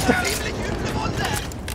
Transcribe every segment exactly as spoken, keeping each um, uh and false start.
Ziemlich üble Wunde!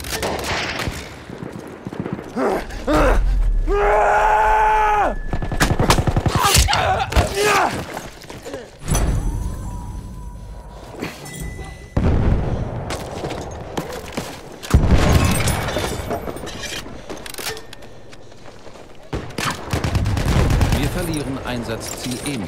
Wir verlieren Einsatzziel Emu.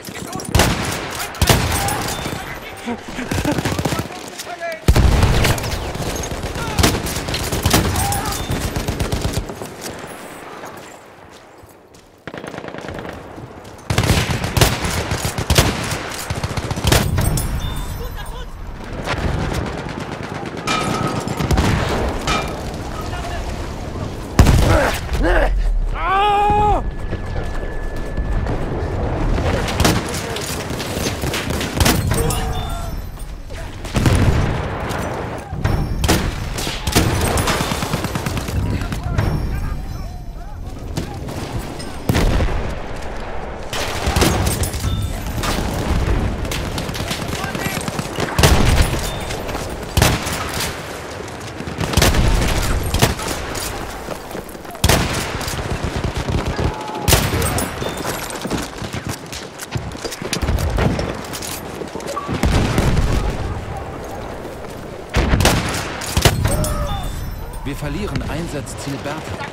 Wir verlieren Einsatzziel Bertha.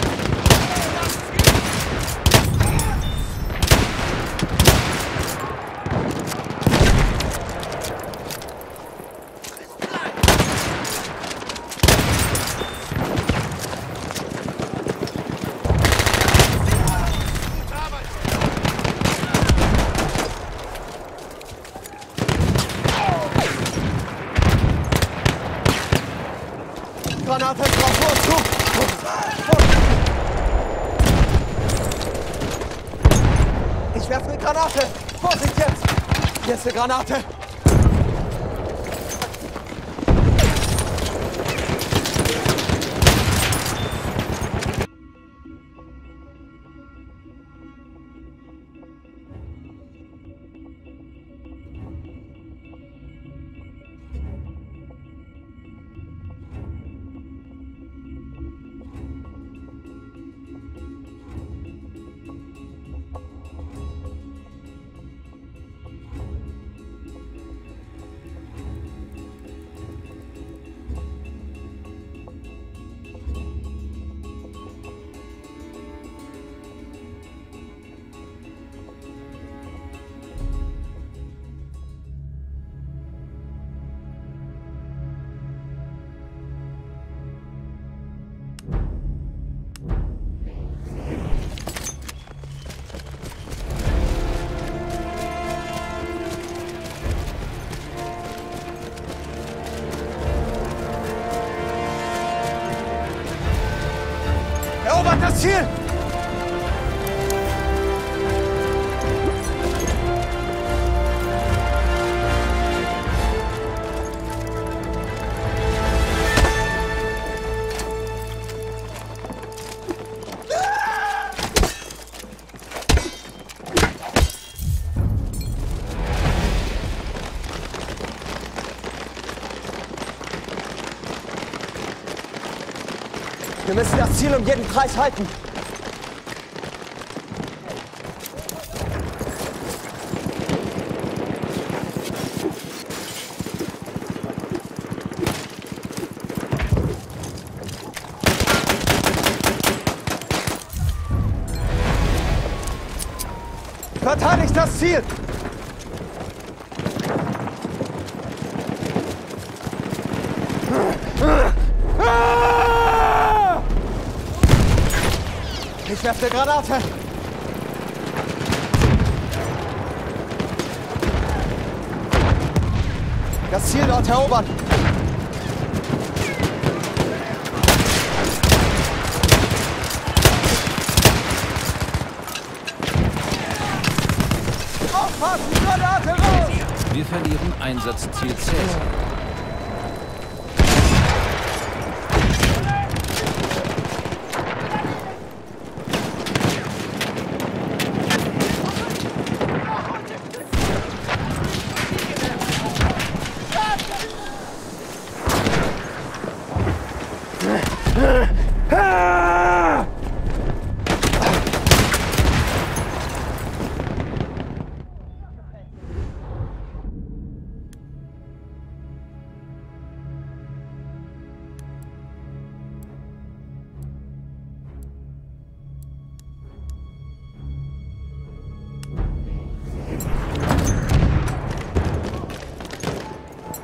Granate drauf, los, zu! Ich werfe eine Granate! Vorsicht jetzt! Hier ist eine Granate! Erobert das Ziel! Wir müssen das Ziel um jeden Preis halten. Verteidigt das Ziel! Ich werfe eine Granate! Das Ziel dort erobern! Aufpassen! Granate raus! Wir verlieren Einsatzziel Cäsar.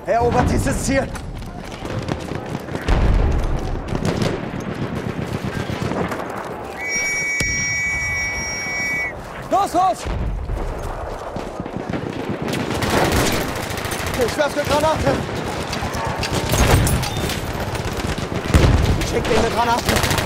Erobert dieses Ziel! Los, los! Ich werfe eine Granate! Schick dir eine Granate!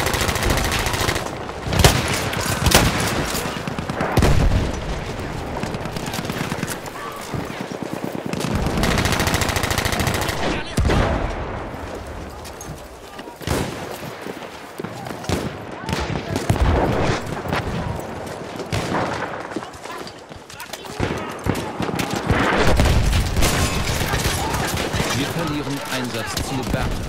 Wir verlieren Einsatzziel Bertha.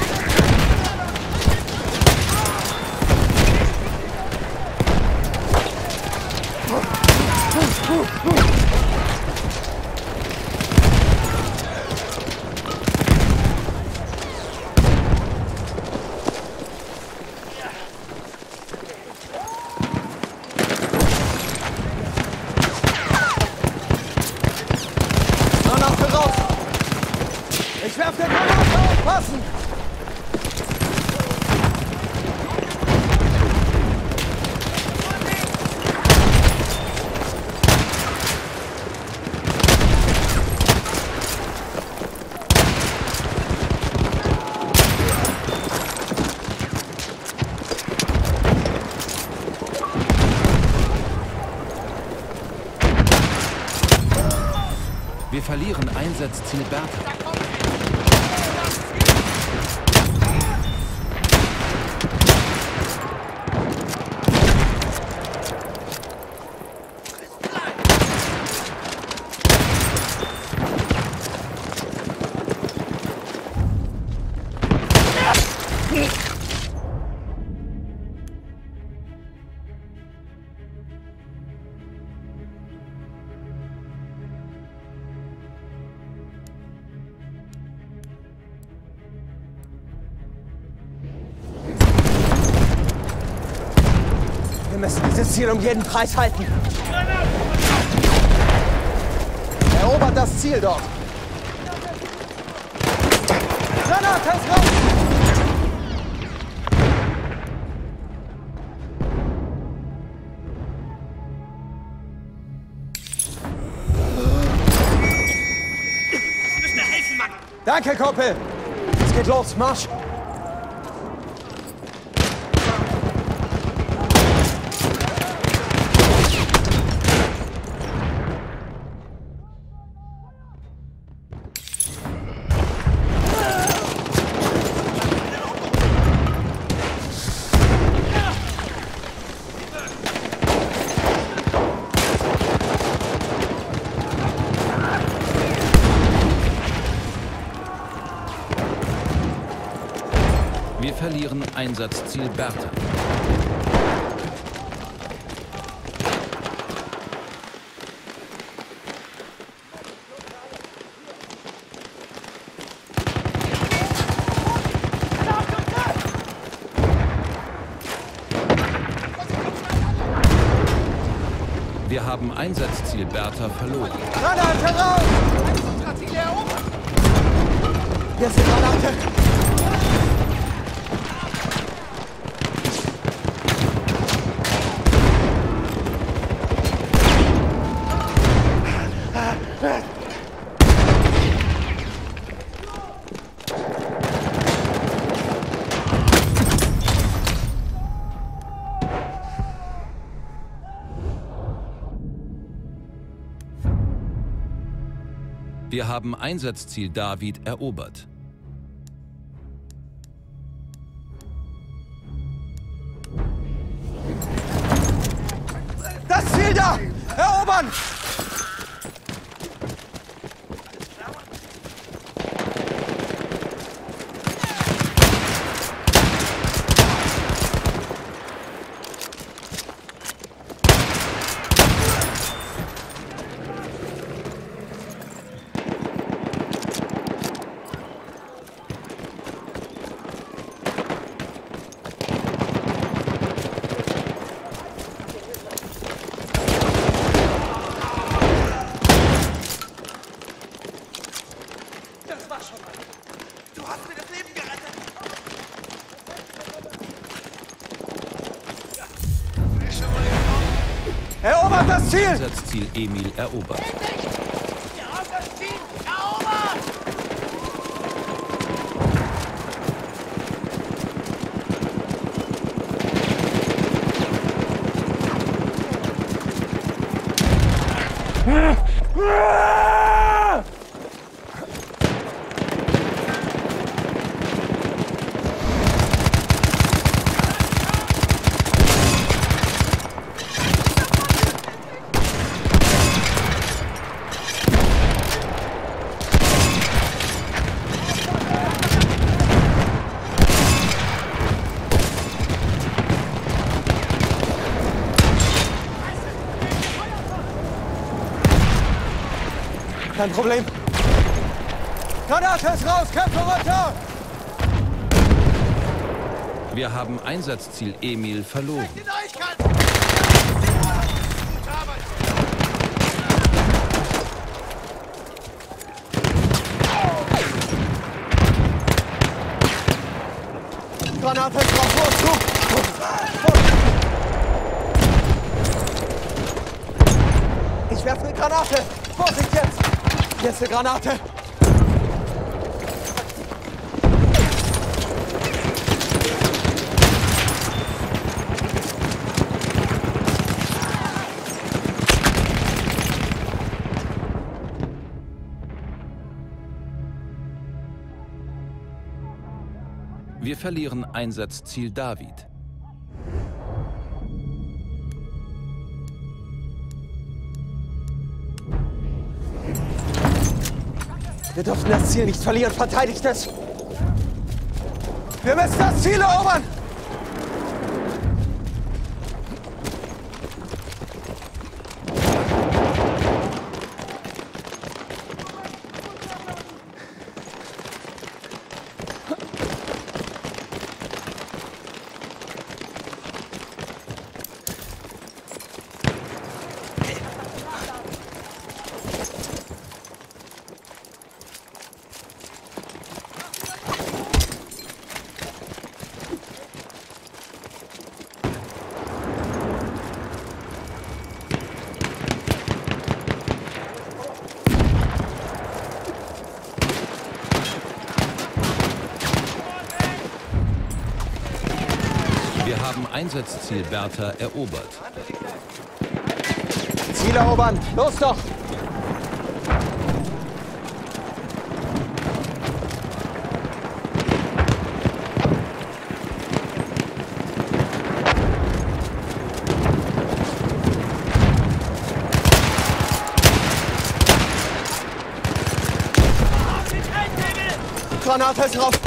Granate raus! Ich werfe eine Granate! Aufpassen! Wir verlieren Einsatzziel Bertha. Wir müssen dieses Ziel um jeden Preis halten. Erobert das Ziel dort. Granate raus! Müsst ihr helfen, Mann! Danke, Kumpel! Es geht los, Marsch! Wir verlieren Einsatzziel Bertha. Wir haben Einsatzziel Bertha verloren. Granate raus! Hier ist die Granate! Wir haben Einsatzziel David erobert. Das Ziel da! Erobern! Du hast mir das Leben gerettet! Erobert das Ziel! Einsatzziel Emil erobert. Wir haben das Ziel erobert! Kein Problem. Granate ist raus, Köpfe runter! Wir haben Einsatzziel Emil verloren. Granate ist raus, Vorzug! Ich werfe eine Granate! Vorsicht jetzt! Hier ist eine Granate! Wir verlieren Einsatzziel David. Wir dürfen das Ziel nicht verlieren. Verteidigt es! Wir müssen das Ziel erobern! Wir haben Einsatzziel Bertha erobert. Ziel erobern! Los doch! Granate ist raus!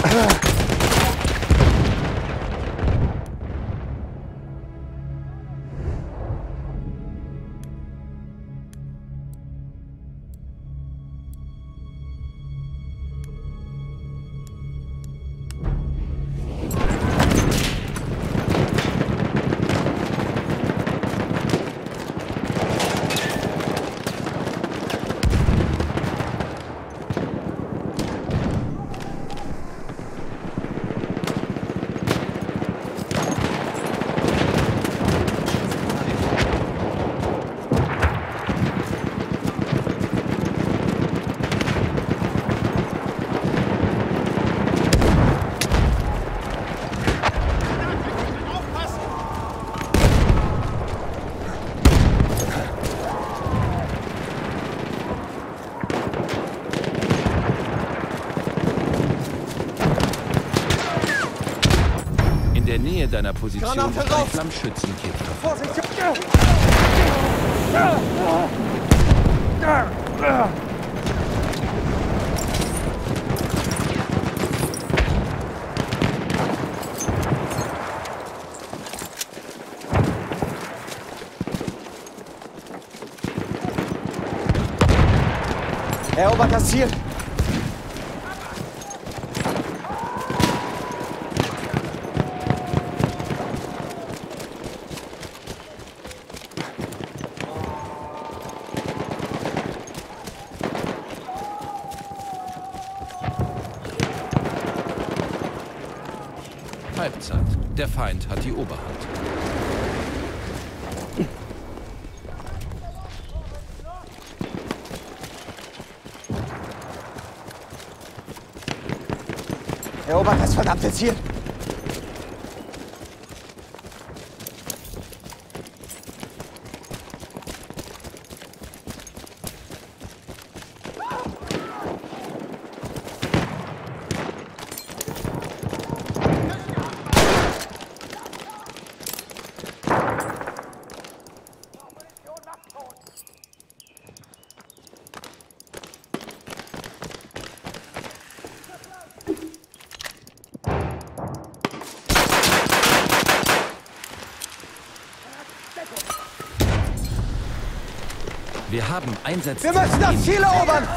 In der Nähe deiner Position Granate ist raus! ein Flammschützenkit. Vorsicht! Erobert das Ziel! Halbzeit. Der Feind hat die Oberhand. Erobert das verdammte Ziel! Wir haben Einsatz. Wir müssen das Ziel erobern!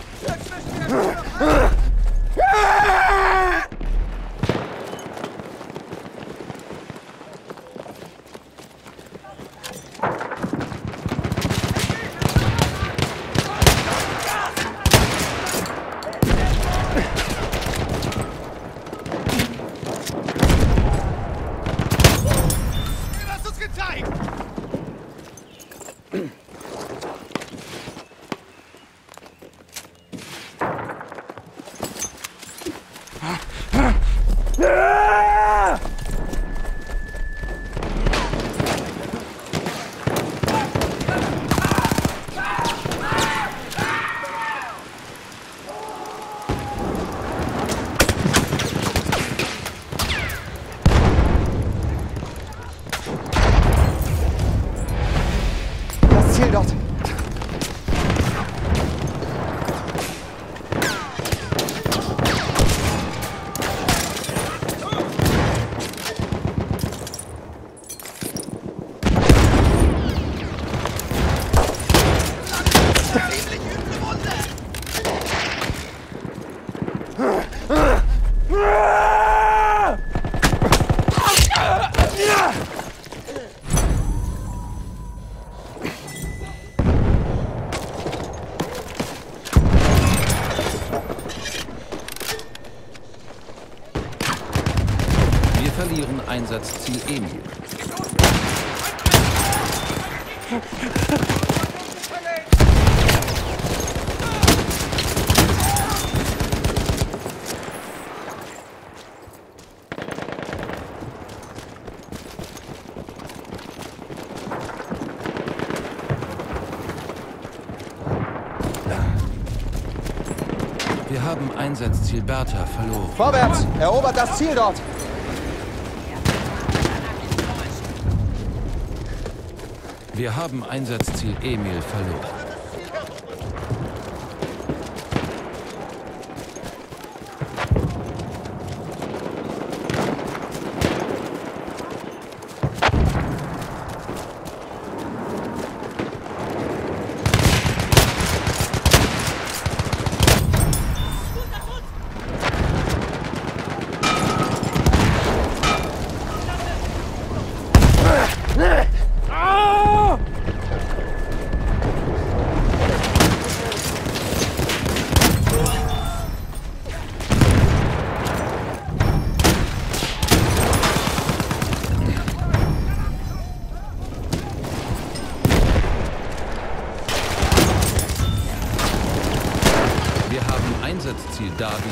Ziel dort. Verlieren Einsatzziel Emil. Wir haben Einsatzziel Bertha verloren. Vorwärts! Erobert das Ziel dort! Wir haben Einsatzziel Emil verloren. Einsatzziel David.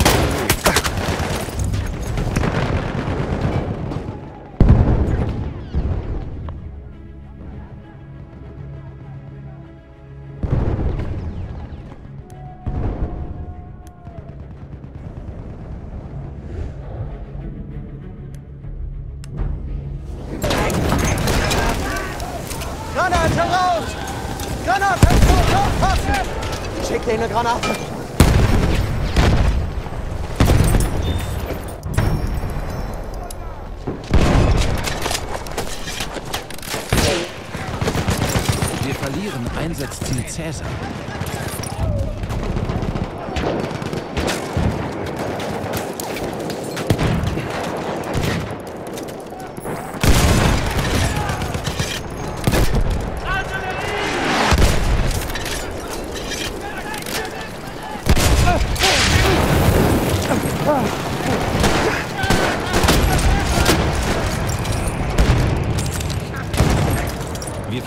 Granate raus! Granate aufpassen! Schick dir eine Granate! Wir verlieren Einsatzziel Cäsar.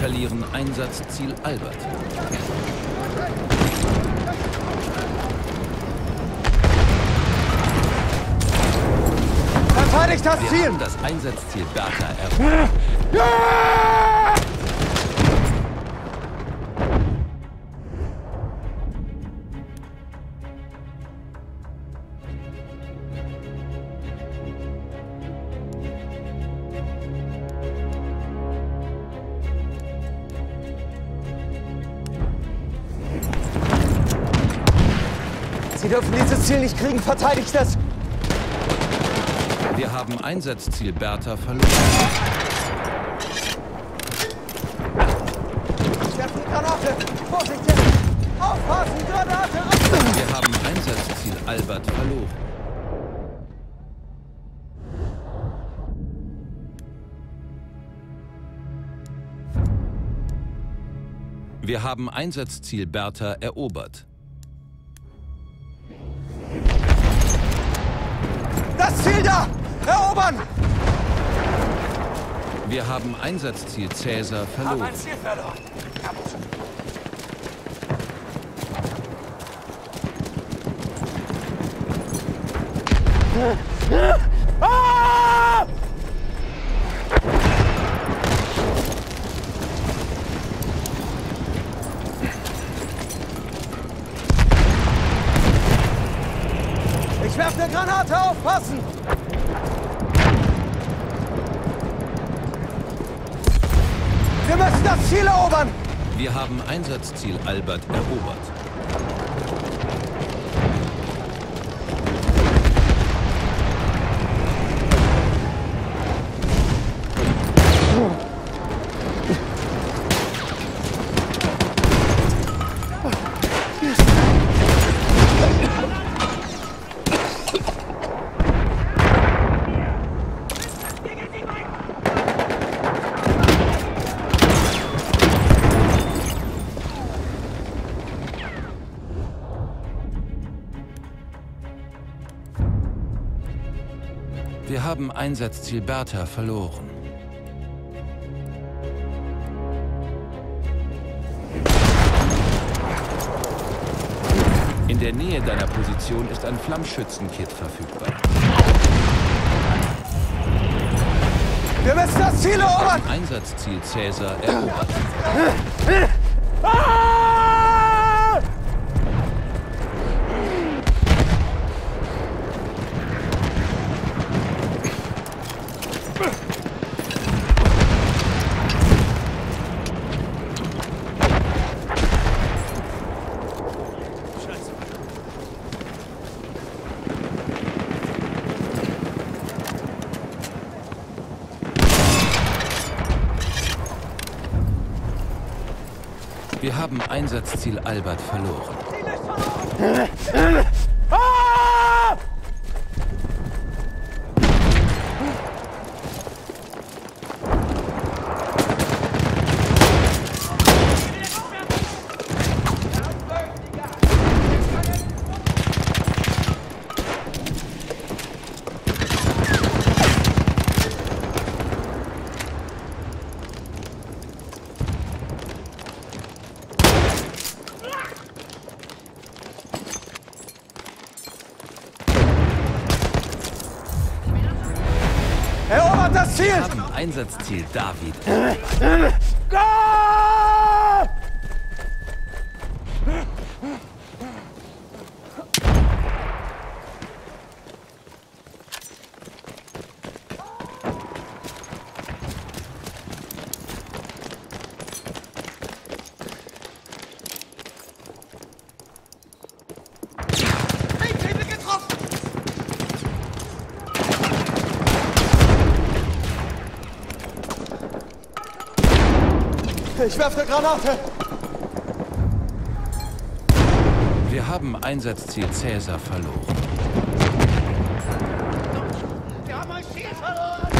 verlieren Einsatzziel Albert. Verteidigt das Wir Ziel! haben das Einsatzziel Bertha erobert. Sie dürfen dieses Ziel nicht kriegen. Verteidigt es! Wir haben Einsatzziel Bertha verloren. Ich werfe eine Granate! Vorsicht jetzt! Aufpassen! Granate! Wir haben Einsatzziel Albert verloren. Wir haben Einsatzziel Bertha erobert. Das Ziel da! Erobern! Wir haben Einsatzziel Cäsar verloren. Mein Ziel verloren! Ah! Ich werfe eine Granate, aufpassen! Wir müssen das Ziel erobern! Wir haben Einsatzziel Albert erobert. Wir haben Einsatzziel Bertha verloren. In der Nähe deiner Position ist ein Flammschützenkit verfügbar. Wir müssen das Ziel erobern! Einsatzziel Cäsar erobert. Ah! Wir haben Einsatzziel Albert verloren. Ah! Erobert das Ziel! Wir haben Einsatzziel David. Ah! Ich werfe eine Granate! Wir haben Einsatzziel Cäsar verloren. Wir haben ein Ziel verloren!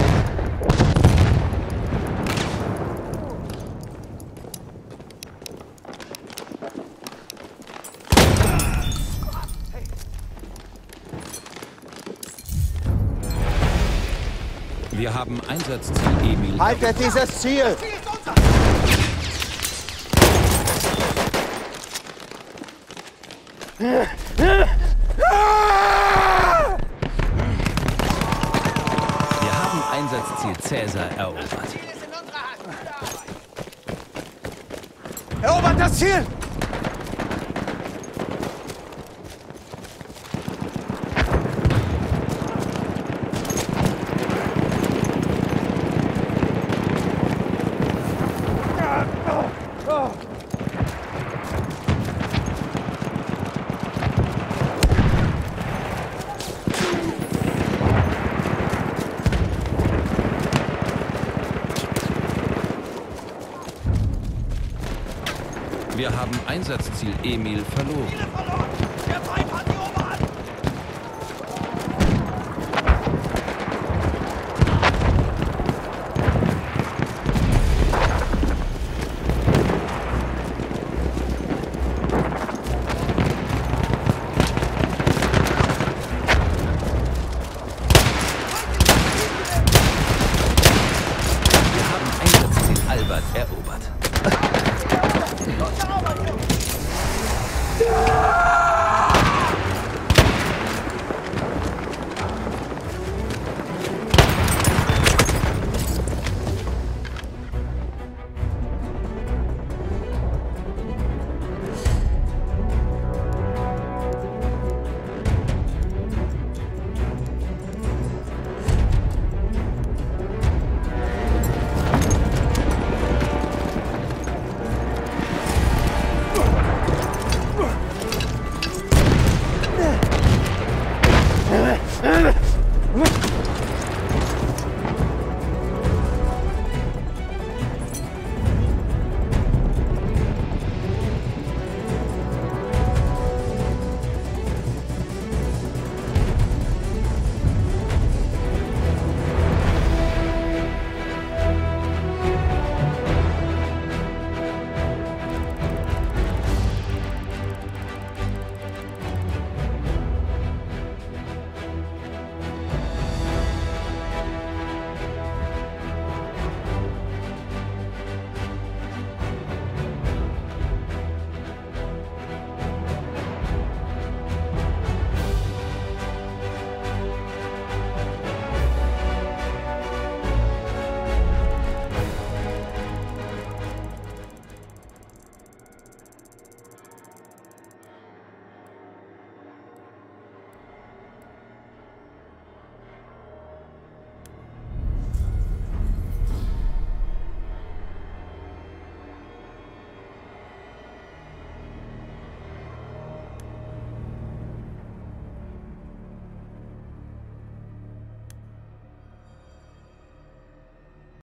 Wir haben Einsatzziel Emil. Haltet dieses Ziel! Wir haben Einsatzziel Cäsar erobert. Erobert das Ziel! Wir haben Einsatzziel Emil verloren. Der Feind hat die Oberhand! Wir haben Einsatzziel Albert erobert. Ugh!